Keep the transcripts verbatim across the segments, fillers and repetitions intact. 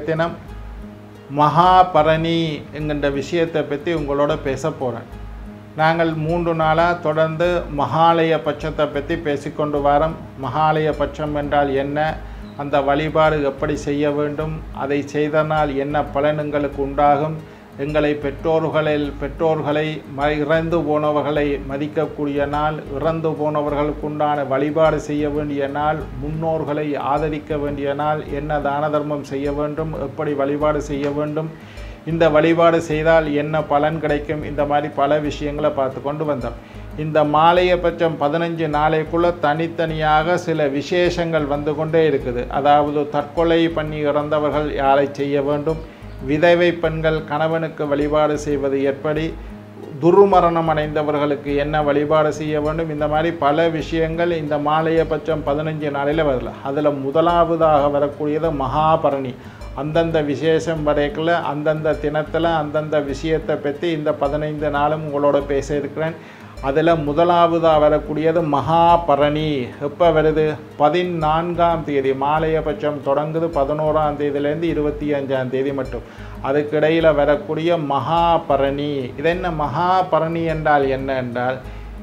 தினம் மகாபரணி என்கின்ற விஷயத்தை பற்றி உங்களோட பேச போகிறேன். நாங்கள் மூன்று நாளாக தொடர்ந்து மகாலய பட்சத்தை பற்றி பேசிக்கொண்டு வரோம். மகாலய பட்சம் என்றால் என்ன, அந்த வழிபாடு எப்படி செய்ய வேண்டும், அதை செய்தனால் என்ன பலன்களுக்கு உண்டாகும், எங்களை பெற்றோர்களில் பெற்றோர்களை ம இறந்து போனவர்களை மதிக்கக்கூடிய நாள், இறந்து போனவர்களுக்குண்டான வழிபாடு செய்ய வேண்டிய நாள், முன்னோர்களை ஆதரிக்க வேண்டிய நாள், என்ன தான தர்மம் செய்ய வேண்டும், எப்படி வழிபாடு செய்ய வேண்டும், இந்த வழிபாடு செய்தால் என்ன பலன் கிடைக்கும், இந்த மாதிரி பல விஷயங்களை பார்த்து கொண்டு வந்தோம். இந்த மாலைய பட்சம் பதினஞ்சு நாளைக்குள்ளே தனித்தனியாக சில விசேஷங்கள் வந்து கொண்டே இருக்குது. அதாவது தற்கொலை பண்ணி இறந்தவர்கள் யாரை செய்ய வேண்டும், விதவை பெண்கள் கணவனுக்கு வழிபாடு செய்வது எப்படி, துர்மரணம் அடைந்தவர்களுக்கு என்ன வழிபாடு செய்ய வேண்டும், இந்த மாதிரி பல விஷயங்கள் இந்த மாலைய பட்சம் பதினஞ்சு நாளில் வரல. அதில் முதலாவதாக வரக்கூடியது மகாபரணி. அந்தந்த விசேஷம் வரைக்குள்ள அந்தந்த தினத்தில் அந்தந்த விஷயத்தை பற்றி இந்த பதினைந்து நாளும் உங்களோட பேச இருக்கிறேன். அதில் முதலாவதாக வரக்கூடியது மகாபரணி. எப்போ வருது? பதினான்காம் தேதி. மாலைய பட்சம் தொடங்குது பதினோராம் தேதியிலேருந்து இருபத்தி அஞ்சாம் தேதி மட்டும். அதுக்கிடையில் வரக்கூடிய மகாபரணி. இது என்ன மகாபரணி என்றால் என்ன என்றால்,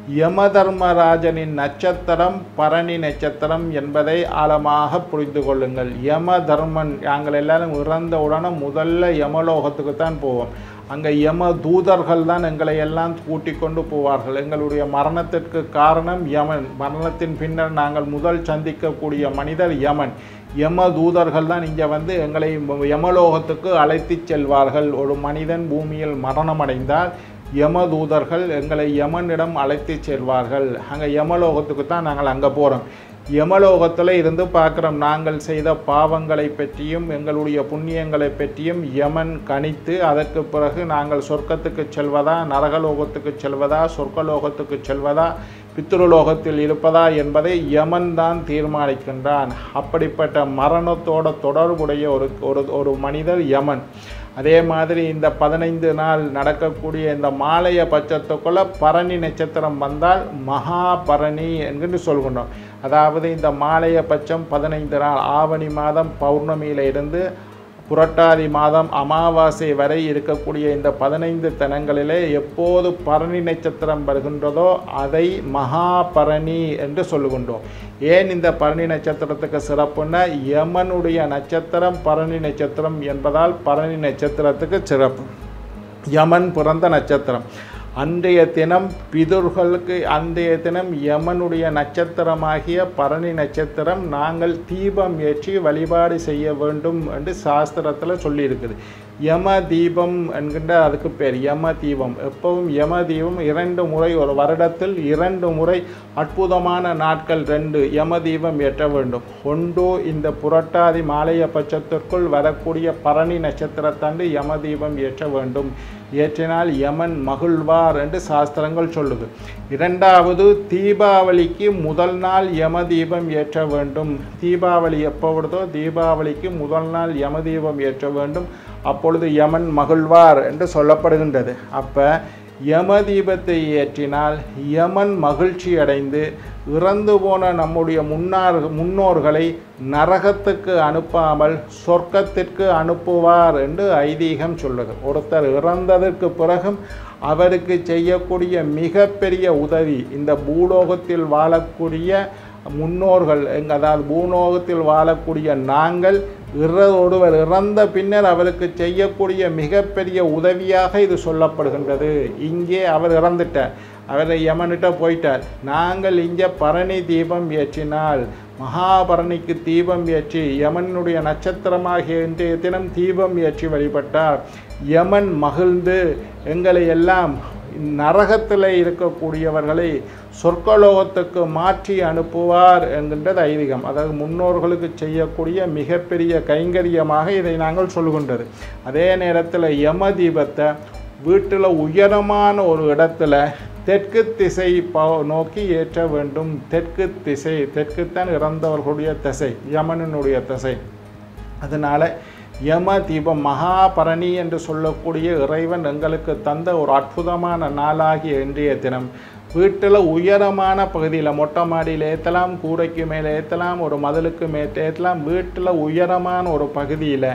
யமதர்மராஜனின் நட்சத்திரம் பரணி நட்சத்திரம் என்பதை ஆழமாக புரிந்து கொள்ளுங்கள். யம தர்மன், நாங்கள் எல்லாரும் இறந்த உடனே முதல்ல யமலோகத்துக்கு தான் போவோம். அங்கே யம தூதர்கள் தான் எங்களை எல்லாம் கூட்டி கொண்டு போவார்கள். எங்களுடைய மரணத்திற்கு காரணம் யமன். மரணத்தின் பின்னர் நாங்கள் முதல் சந்திக்கக்கூடிய மனிதர் யமன். யம தூதர்கள் தான் இங்கே வந்து எங்களை யமலோகத்துக்கு அழைத்து செல்வார்கள். ஒரு மனிதன் பூமியில் மரணம் அடைந்தால் யமதூதர்கள் எங்களை யமனிடம் அழைத்து செல்வார்கள். அங்கே யமலோகத்துக்கு தான் நாங்கள் அங்கே போகிறோம். யமலோகத்தில் இருந்து பார்க்குறோம் நாங்கள் செய்த பாவங்களை பற்றியும் எங்களுடைய புண்ணியங்களை பற்றியும் யமன் கணித்து அதற்கு பிறகு நாங்கள் சொர்க்கத்துக்கு செல்வதா, நரகலோகத்துக்கு செல்வதா, சொர்க்கலோகத்துக்கு செல்வதா, பித்ருலோகத்தில் இருப்பதா என்பதை யமன் தான் தீர்மானிக்கின்றான். அப்படிப்பட்ட மரணத்தோட தொடர்புடைய ஒரு ஒரு மனிதர் யமன். அதே மாதிரி இந்த பதினைந்து நாள் நடக்கக்கூடிய இந்த மாலைய பட்சத்துக்குள்ள பரணி நட்சத்திரம் வந்தால் மகாபரணி என்கின்ற சொல்கின்றோம். அதாவது இந்த மாலைய பட்சம் பதினைந்து நாள் ஆவணி மாதம் பௌர்ணமியில் இருந்து புரட்டாதி மாதம் அமாவாசை வரை இருக்கக்கூடிய இந்த பதினைந்து தினங்களிலே எப்போது பரணி நட்சத்திரம் வருகின்றதோ அதை மகாபரணி என்று சொல்லுகின்றோம். ஏன் இந்த பரணி நட்சத்திரத்துக்கு சிறப்புன்னா, யமனுடைய நட்சத்திரம் பரணி நட்சத்திரம் என்பதால் பரணி நட்சத்திரத்துக்கு சிறப்பு. யமன் பிறந்த நட்சத்திரம். அன்றைய தினம் பிதுர்களுக்கு அன்றைய தினம் யமனுடைய நட்சத்திரமாகிய பரணி நட்சத்திரம் நாங்கள் தீபம் ஏற்றி வழிபாடு செய்ய வேண்டும் என்று சாஸ்திரத்தில் சொல்லியிருக்குது. யம தீபம் என்கின்ற அதுக்கு பேர் யம தீபம். எப்பவும் யம தீபம் இரண்டு முறை, ஒரு வருடத்தில் இரண்டு முறை அற்புதமான நாட்கள் ரெண்டு யம தீபம் ஏற்ற வேண்டும். ஒன்று இந்த புரட்டாதி மாலைய பட்சத்திற்குள் வரக்கூடிய பரணி நட்சத்திரத்தாண்டு யம தீபம் ஏற்ற வேண்டும். ஏற்றினால் யமன் மகிழ்வார் என்று சாஸ்திரங்கள் சொல்லுது. இரண்டாவது, தீபாவளிக்கு முதல் நாள் யம தீபம் ஏற்ற வேண்டும். தீபாவளி எப்போ வருதோ தீபாவளிக்கு முதல் நாள் யம தீபம் ஏற்ற வேண்டும். அப்பொழுது யமன் மகிழ்வார் என்று சொல்லப்படுகின்றது. அப்போ யம தீபத்தை ஏற்றினால் யமன் மகிழ்ச்சி அடைந்து இறந்து போன நம்முடைய முன்னார் முன்னோர்களை நரகத்துக்கு அனுப்பாமல் சொர்க்கத்திற்கு அனுப்புவார் என்று ஐதீகம் சொல்லுது. ஒருத்தர் இறந்ததற்கு பிறகும் அவருக்கு செய்யக்கூடிய மிகப்பெரிய உதவி இந்த பூலோகத்தில் வாழக்கூடிய முன்னோர்கள், எங்க அதாவது பூலோகத்தில் வாழக்கூடிய நாங்கள் இற ஒருவர் இறந்த பின்னர் அவருக்கு செய்யக்கூடிய மிகப்பெரிய உதவியாக இது சொல்லப்படுகின்றது. இங்கே அவர் இறந்துட்டார், அவர் யமனிட்ட போயிட்டார். நாங்கள் இங்கே பரணி தீபம் ஏற்றினால், மகாபரணிக்கு தீபம் ஏற்றி யமனுடைய நட்சத்திரமாகிய இன்றைய தினம் தீபம் ஏற்றி வழிபட்டார், யமன் மகிழ்ந்து எங்களை எல்லாம் நரகத்தில் இருக்கக்கூடியவர்களை சொர்க்கலோகத்துக்கு மாற்றி அனுப்புவார் என்கின்றது ஐதீகம். அதாவது முன்னோர்களுக்கு செய்யக்கூடிய மிகப்பெரிய கைங்கரியமாக இதை நாங்கள் சொல்கின்றது. அதே நேரத்தில் யம தீபத்தை வீட்டில் உயரமான ஒரு இடத்துல தெற்கு திசை நோக்கி ஏற்ற வேண்டும். தெற்கு திசை, தெற்குத்தான் இறந்தவர்களுடைய திசை, யமனுடைய திசை. அதனால் யம தீபம் மகாபரணி என்று சொல்லக்கூடிய இறைவன் எங்களுக்கு தந்த ஒரு அற்புதமான நாளாகிய இன்றைய தினம் வீட்டில் உயரமான பகுதியில் மொட்டை மாடியில் ஏற்றலாம், கூரைக்கு மேலே ஏற்றலாம், ஒரு மதிலுக்கு மேலே ஏற்றலாம். வீட்டில் உயரமான ஒரு பகுதியில்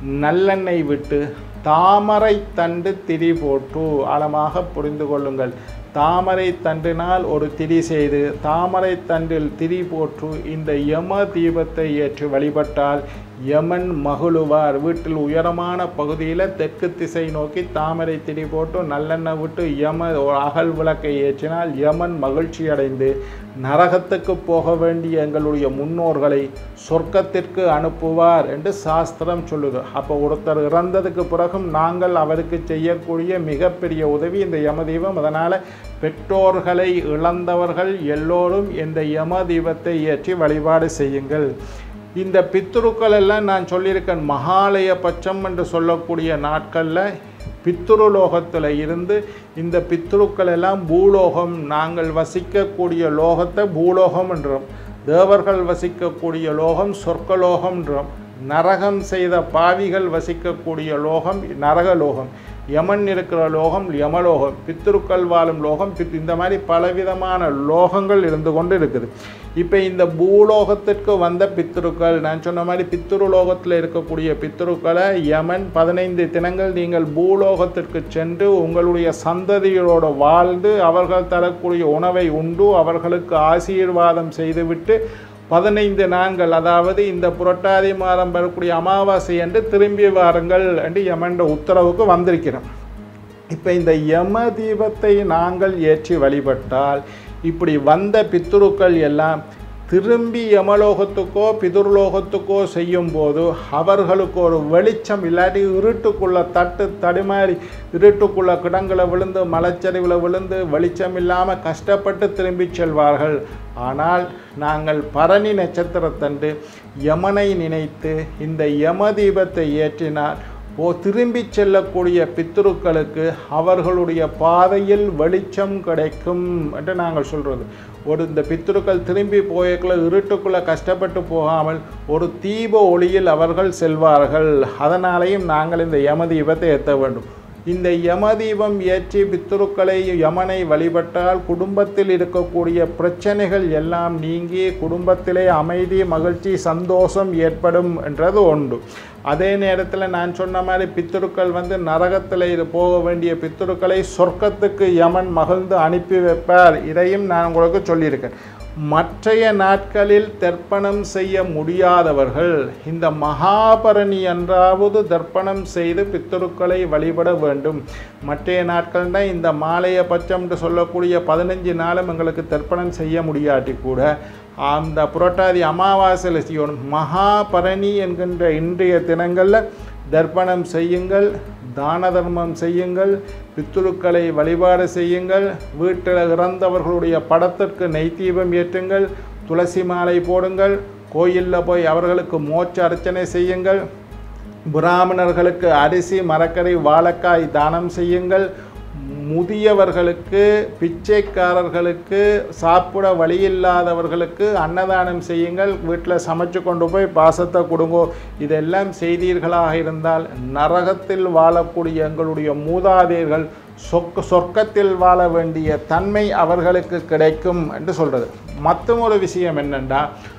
நல்லெண்ணெய் விட்டு தாமரை தண்டு திரி போட்டு, ஆழமாக புரிந்து கொள்ளுங்கள், தாமரை தண்டினால் ஒரு திரி செய்து தாமரை தண்டில் திரி போற்று இந்த யம தீபத்தை ஏற்றி வழிபட்டால் யமன் மகிழுவார். வீட்டில் உயரமான பகுதியில் தெற்கு திசை நோக்கி தாமரை திரி போட்டு நல்லெண்ணெய் விட்டு யம அகல் விளக்கை ஏற்றினால் யமன் மகிழ்ச்சி அடைந்து நரகத்துக்கு போக வேண்டிய எங்களுடைய முன்னோர்களை சொர்க்கத்திற்கு அனுப்புவார் என்று சாஸ்திரம் சொல்லுது. அப்போ ஒருத்தர் இறந்ததுக்கு பிறகும் நாங்கள் அவருக்கு செய்யக்கூடிய மிகப்பெரிய உதவி இந்த யம தீபம். அதனால் பெற்றோர்களை இழந்தவர்கள் எல்லோரும் இந்த யம தீபத்தை ஏற்றி வழிபாடு செய்யுங்கள். இந்த பித்ருக்கள் எல்லாம் நான் சொல்லியிருக்கேன், மகாலய பட்சம் என்று சொல்லக்கூடிய நாட்களில் பித்ருலோகத்தில் இருந்து இந்த பித்ருக்கள் எல்லாம் பூலோகம், நாங்கள் வசிக்கக்கூடிய லோகத்தை பூலோகம் என்றோம், தேவர்கள் வசிக்கக்கூடிய லோகம் சொர்க்கலோகம் என்றோம், நரகம் செய்த பாவிகள் வசிக்கக்கூடிய லோகம் நரகலோகம், யமன் இருக்கிற லோகம் யமலோகம், பித்ருக்கள் வாழும் லோகம் பித் இந்த மாதிரி பலவிதமான லோகங்கள் இருந்து கொண்டு இருக்குது. இப்போ இந்த பூலோகத்திற்கு வந்த பித்ருக்கள், நான் சொன்ன மாதிரி பித்ரு லோகத்தில் இருக்கக்கூடிய பித்ருக்களை யமன் பதினைந்து தினங்கள் நீங்கள் பூலோகத்திற்கு சென்று உங்களுடைய சந்ததிகளோடு வாழ்ந்து அவர்கள் தரக்கூடிய உணவை உண்டு அவர்களுக்கு ஆசீர்வாதம் செய்துவிட்டு பதினைந்து நாட்கள், அதாவது இந்த புரட்டாதி மாதம் வரக்கூடிய அமாவாசை என்று திரும்பி வாருங்கள் என்று யமன் உத்தரவுக்கு வந்திருக்கிறோம். இப்போ இந்த யம தீபத்தை நாங்கள் ஏற்றி வழிபட்டால் இப்படி வந்த பித்ருக்கள் எல்லாம் திரும்பி யமலோகத்துக்கோ பிதுர்லோகத்துக்கோ செய்யும் போது அவர்களுக்கு ஒரு வெளிச்சம், இல்லாட்டி இருட்டுக்குள்ளே தட்டு தடுமாறி இருட்டுக்குள்ளே கிடங்களை விழுந்து மலைச்சரிவில் விழுந்து வெளிச்சம் இல்லாமல் கஷ்டப்பட்டு திரும்பி செல்வார்கள். ஆனால் நாங்கள் பரணி நட்சத்திரத்தன்று யமனை நினைத்து இந்த யம தீபத்தை ஏற்றினால் ஓ திரும்பி செல்லக்கூடிய பித்ருக்களுக்கு அவர்களுடைய பாதையில் வெளிச்சம் கிடைக்கும் என்று நாங்கள் சொல்கிறது. ஒரு இந்த பித்ருக்கள் திரும்பி போயக்குள்ள இருட்டுக்குள்ளே கஷ்டப்பட்டு போகாமல் ஒரு தீப ஒளியில் அவர்கள் செல்வார்கள். அதனாலேயும் நாங்கள் இந்த யம தீபத்தை ஏற்ற வேண்டும். இந்த யம தீபம் ஏற்றி பித்ருக்களை யமனை வழிபட்டால் குடும்பத்தில் இருக்கக்கூடிய பிரச்சனைகள் எல்லாம் நீங்கி குடும்பத்திலே அமைதி மகிழ்ச்சி சந்தோஷம் ஏற்படும் என்றது உண்டு. அதே நேரத்தில் நான் சொன்ன மாதிரி பித்ருக்கள் வந்து நரகத்தில் இது போக வேண்டிய பித்ருக்களை சொர்க்கத்துக்கு யமன் மகிழ்ந்து அனுப்பி வைப்பார். இதையும் நான் உங்களுக்கு சொல்லியிருக்கேன். மற்றைய நாட்களில் தர்ப்பணம் செய்ய முடியாதவர்கள் இந்த மகாபரணி என்றாவது தர்ப்பணம் செய்து பித்ருக்களை வழிபட வேண்டும். மற்றைய நாட்கள் தான் இந்த மாலைய பட்சம் என்று சொல்லக்கூடிய பதினஞ்சு நாளும் எங்களுக்கு தர்ப்பணம் செய்ய முடியாட்டி கூட அந்த புரட்டாதி அமாவாசையில் செய்யணும். மகாபரணி என்கின்ற இன்றைய தினங்களில் தர்ப்பணம் செய்யுங்கள், தான தர்மம் செய்யுங்கள், பித்ருக்களை வழிபாடு செய்யுங்கள், வீட்டில் இறந்தவர்களுடைய படத்திற்கு நெய் தீபம் ஏற்றுங்கள், துளசி மாலை போடுங்கள், கோயிலில் போய் அவர்களுக்கு மோட்ச அர்ச்சனை செய்யுங்கள், பிராமணர்களுக்கு அரிசி மரக்கறி வாழைக்காய் தானம் செய்யுங்கள், முதியவர்களுக்கு பிச்சைக்காரர்களுக்கு சாப்பிட வழி இல்லாதவர்களுக்கு அன்னதானம் செய்யுங்கள், வீட்டில் சமைச்சு கொண்டு போய் பாசத்தை கொடுங்கோ. இதெல்லாம் செய்தீர்களாக இருந்தால் நரகத்தில் வாழக்கூடிய எங்களுடைய மூதாதையர்கள் சொக்க சொர்க்கத்தில் வாழ வேண்டிய தன்மை அவர்களுக்கு கிடைக்கும் என்று சொல்கிறது. மற்றும் ஒரு விஷயம் என்னென்னா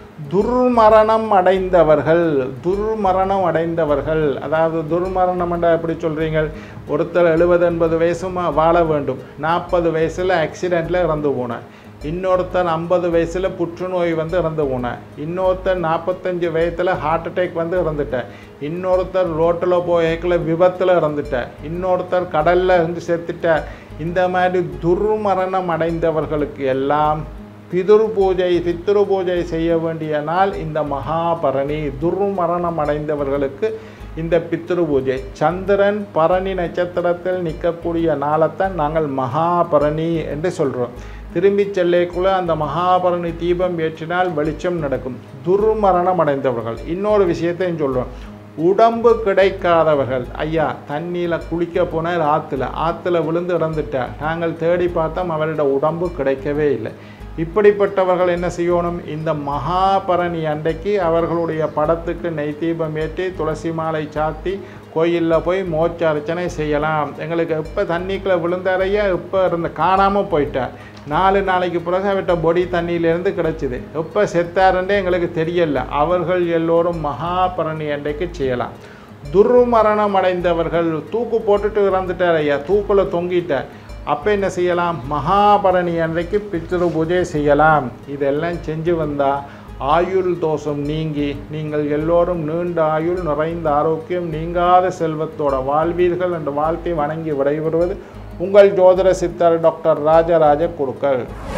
துர்மரணம் அடைந்தவர்கள் துர்மரணம் அடைந்தவர்கள் அதாவது துர்மரணம் என்றால் எப்படி சொல்கிறீங்க? ஒருத்தர் எழுபது எண்பது வயசுமா வாழ வேண்டும், நாற்பது வயசில் ஆக்சிடெண்ட்டில் இறந்து போனார். இன்னொருத்தர் ஐம்பது வயசில் புற்றுநோய் வந்து இறந்து போனார். இன்னொருத்தர் நாற்பத்தஞ்சு வயசில் ஹார்ட் அட்டாக் வந்து இறந்துட்டார். இன்னொருத்தர் ரோட்டில் போய்க்கில் விபத்தில் இறந்துட்டார். இன்னொருத்தர் கடலில் இருந்து செத்துட்டார். இந்த மாதிரி துர்மரணம் அடைந்தவர்களுக்கு எல்லாம் பிதுர் பூஜை பித்ரு பூஜை செய்ய வேண்டிய நாள் இந்த மகாபரணி. துர்மரணம் அடைந்தவர்களுக்கு இந்த பித்ரு பூஜை சந்திரன் பரணி நட்சத்திரத்தில் நிற்கக்கூடிய நாளைத்தான் நாங்கள் மகாபரணி என்று சொல்கிறோம். திரும்பி செல்லைக்குள்ளே அந்த மகாபரணி தீபம் ஏற்றினால் வெளிச்சம் நடக்கும். துர்மரணம் அடைந்தவர்கள் இன்னொரு விஷயத்தையும் சொல்கிறோம். உடம்பு கிடைக்காதவர்கள், ஐயா தண்ணியில் குளிக்க போனால் ஆற்றுல ஆற்றுல விழுந்து இறந்துட்டார், நாங்கள் தேடி பார்த்தோம் அவரோட உடம்பு கிடைக்கவே இல்லை. இப்படிப்பட்டவர்கள் என்ன செய்யணும்? இந்த மகாபரணி அன்றைக்கு அவர்களுடைய படத்துக்கு நெய் தீபம் ஏற்றி துளசி மாலை சாத்தி கோயிலில் போய் மோட்ச அர்ச்சனை செய்யலாம். எங்களுக்கு எப்போ தண்ணிக்குள்ளே விழுந்தாரையா இப்போ இருந்த காணாமல் போயிட்டார், நாலு நாளைக்கு பிறகு அவர்கிட்ட பொடி தண்ணியிலேருந்து கிடச்சிது, எப்போ செத்தாருன்றே எங்களுக்கு தெரியல. அவர்கள் எல்லோரும் மகாபரணி அன்றைக்கு செய்யலாம். துர்மரணம் அடைந்தவர்கள் தூக்கு போட்டுட்டு இறந்துட்டார் ஐயா, தூக்கில் தொங்கிட்டார், அப்போ என்ன செய்யலாம்? மகாபரணி அன்றைக்கு பித்ரு பூஜை செய்யலாம். இதெல்லாம் செஞ்சு வந்தால் ஆயுள் தோஷம் நீங்கி நீங்கள் எல்லோரும் நீண்ட ஆயுள், நிறைந்த ஆரோக்கியம், நீங்காத செல்வத்தோட வாழ்வீர்கள் என்ற வாழ்த்தை வணங்கி விடைபெறுவது உங்கள் ஜோதிட சித்தர் டாக்டர் ராஜராஜ குருக்கள்.